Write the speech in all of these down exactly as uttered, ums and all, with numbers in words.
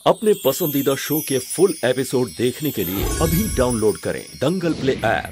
अपने पसंदीदा शो के फुल एपिसोड देखने के लिए अभी डाउनलोड करें दंगल प्ले ऐप।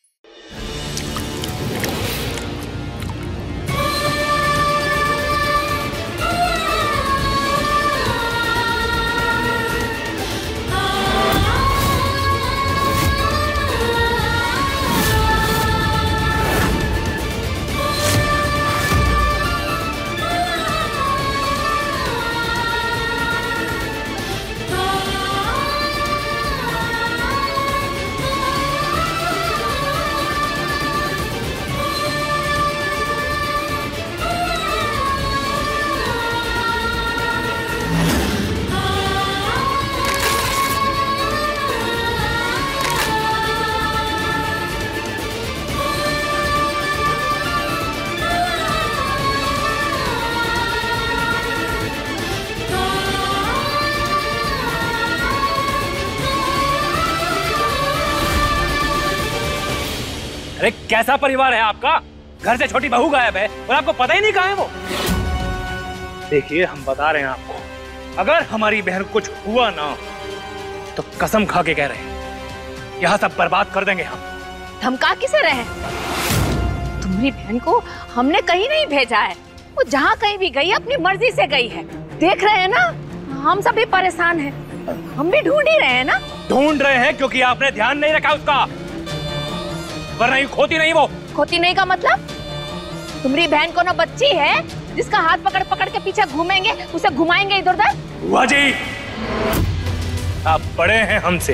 अरे कैसा परिवार है आपका? घर से छोटी बहू गायब है और आपको पता ही नहीं कहाँ है वो। देखिए हम बता रहे हैं आपको, अगर हमारी बहन कुछ हुआ ना तो कसम खा के कह रहे हैं यहाँ सब बर्बाद कर देंगे हम। धमका किसे रहे? तुम्हारी बहन को हमने कहीं नहीं भेजा है, वो जहाँ कहीं भी गई अपनी मर्जी से गई है। देख रहे हैं ना, हम सब भी परेशान हैं, हम भी ढूंढ ही रहे हैं ना। ढूंढ रहे हैं क्योंकि आपने ध्यान नहीं रखा उसका, वरना ही खोती नहीं वो। खोती नहीं का मतलब? तुम्हारी बहन को ना बच्ची है जिसका हाथ पकड़ पकड़ के पीछे घूमेंगे, उसे घुमाएंगे इधर उधर। बुआ जी, आप बड़े हैं हमसे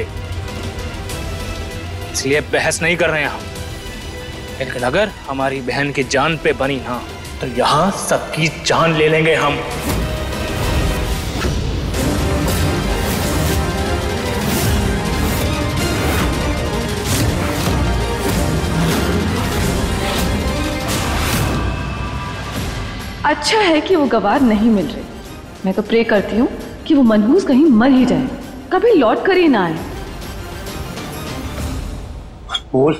इसलिए बहस नहीं कर रहे हैं हम, लेकिन अगर हमारी बहन की जान पे बनी ना तो यहाँ सबकी जान ले लेंगे हम। अच्छा है कि वो गवाह नहीं मिल रही। मैं तो प्रे करती हूँ कि वो मनहूस कहीं मर ही जाए, कभी लौट कर ही ना आए। बोल।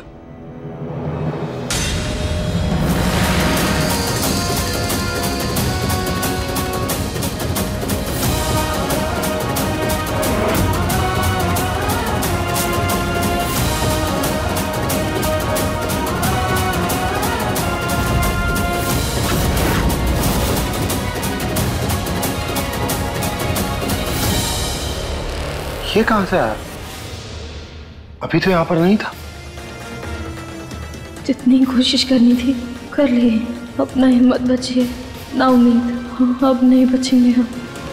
ये कहां से आया? अभी तो यहां पर नहीं था। जितनी कोशिश करनी थी कर ली, अब ना हिम्मत बची है ना उम्मीद, अब नहीं बचेंगे हम।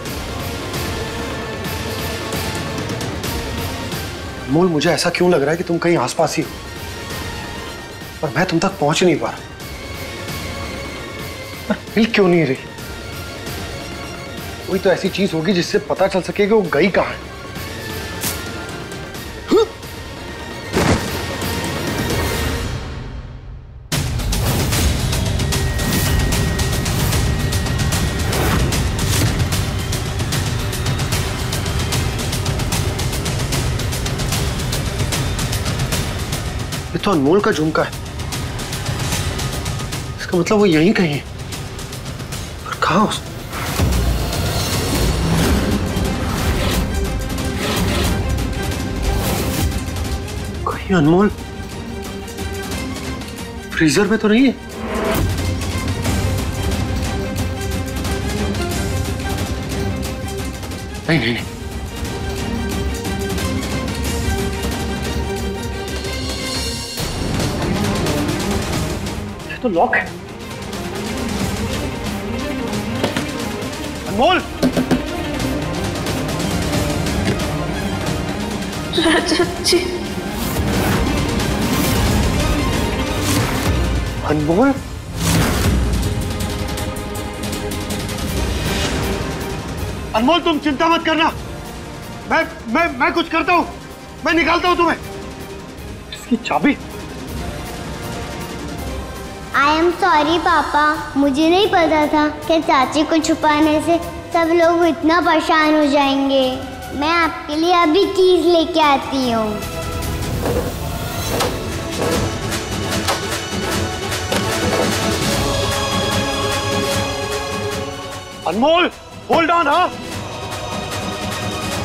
अनमोल, मुझे ऐसा क्यों लग रहा है कि तुम कहीं आसपास ही हो और मैं तुम तक पहुंच नहीं पा रहा। पर मिल क्यों नहीं रही? कोई तो ऐसी चीज होगी जिससे पता चल सके कि वो गई कहां है। ये तो अनमोल का झुमका है, इसका मतलब वो यहीं कहीं है। और कहाँ उस कहीं अनमोल फ्रीजर में तो नहीं है? नहीं नहीं नहीं, तो लॉक है। अनमोल, रजत जी। अनमोल, अनमोल तुम चिंता मत करना, मैं मैं मैं कुछ करता हूं, मैं निकालता हूं तुम्हें। इसकी चाबी। आई एम सॉरी पापा, मुझे नहीं पता था कि चाची को छुपाने से सब लोग इतना परेशान हो जाएंगे। मैं आपके लिए अभी कीज लेके आती हूँ। Anmol, hold on. हाँ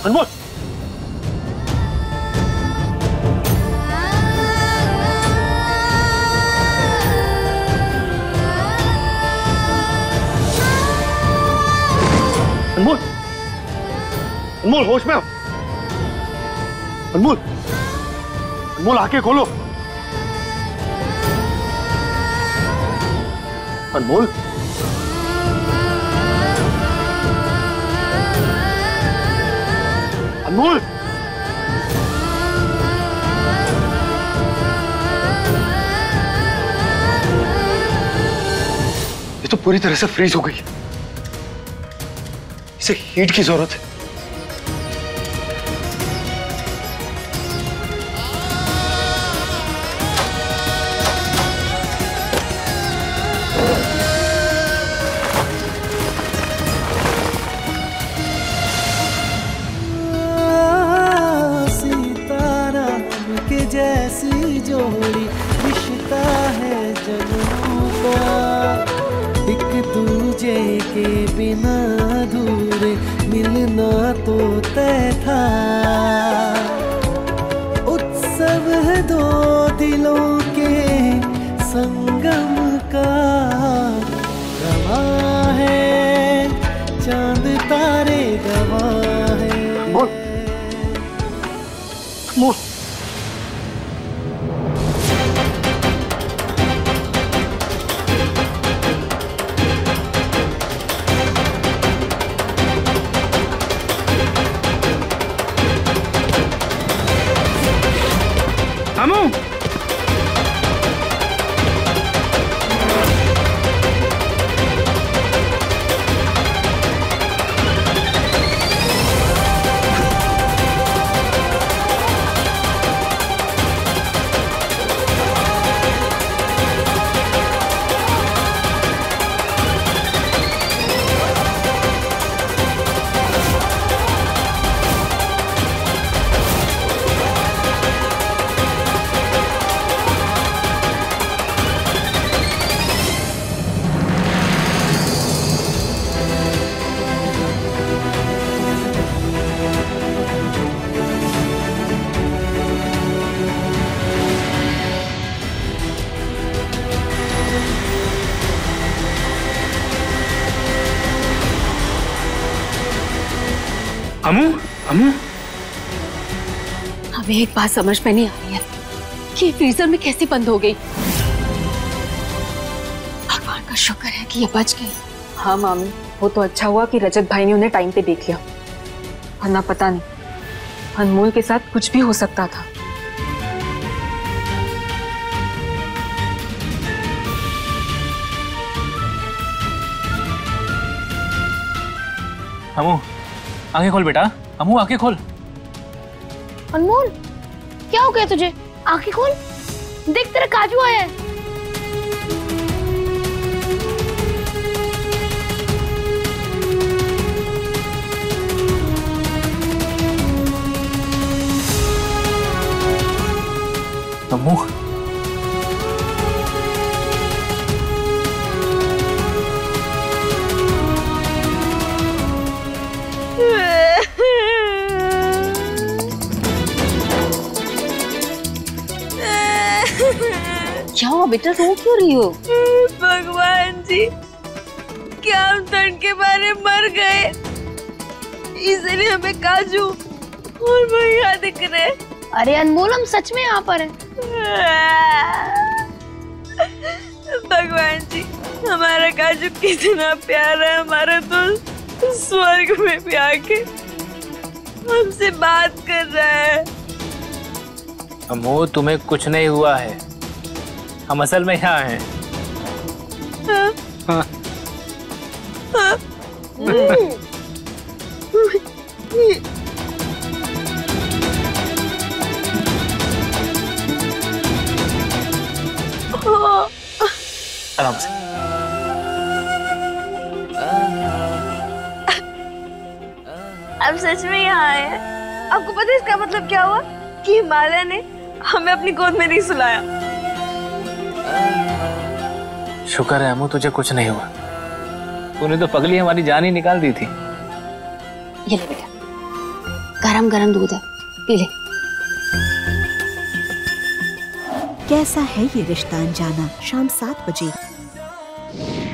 अनमोल, अनमोल, अनमोल होश में आओ। अनमोल, अनमोल आंखें खोलो। अनमोल, अनमोल, ये तो पूरी तरह से फ्रीज हो गई। इसे हीट की जरूरत है। जैसी जोड़ी रिश्ता है जन्मों का, एक दूजे के बिना अधूरे मिलना तो तय था। उत्सव है दो दिलों के संगम का, गवाह है चांद तारे गवाह है। मोल, मोल, अमू, अमू, अमू, हमें एक बात समझ में नहीं आ रही है कि फ्रीजर में कैसे बंद हो गई। भगवान का शुक्र है कि ये बच गई। हाँ मामी, वो तो अच्छा हुआ कि रजत भाई ने उन्हें टाइम पे देख लिया, वरना पता नहीं अनमोल के साथ कुछ भी हो सकता था। अमू आंखें खोल बेटा, अमू आंखें खोल। अनमोल, क्या हो गया तुझे? आंखें खोल, देख तेरा काजू आया है। अमू, क्या बेटा, रो क्यों रही हो? भगवान जी, क्या हम तन के बारे मर गए, इसलिए हमें काजू और भैया दिख रहे। अरे अनमोल, हम सच में यहाँ पर हैं। भगवान जी, हमारा काजू कितना प्यारा है, हमारा तो स्वर्ग में भी आके हमसे बात कर रहा है। अमू तुम्हें कुछ नहीं हुआ है, हम असल में यहाँ हैं। हाँ। हाँ। हाँ। आराम से। अब सच में यहाँ आए हैं। आपको पता है इसका मतलब क्या हुआ? कि हिमालय ने हमें अपनी गोद में नहीं सुलाया। शुक्र है अमू, तुझे कुछ नहीं हुआ। तूने तो पगली हमारी जान ही निकाल दी थी। ये ले बेटा, गरम गरम दूध है, पी ले। कैसा है ये रिश्ता अनजाना, शाम सात बजे।